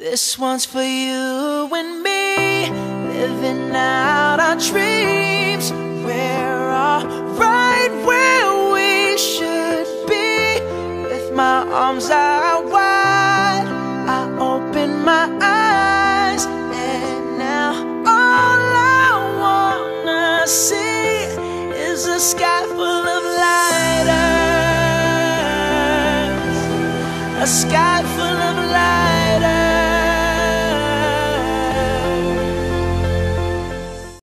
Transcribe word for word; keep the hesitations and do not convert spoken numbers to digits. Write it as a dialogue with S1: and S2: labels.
S1: This one's for you and me, living out our dreams. We're all right where we should be. With my arms out wide, I open my eyes, and now all I wanna see is a sky full of lighters, a sky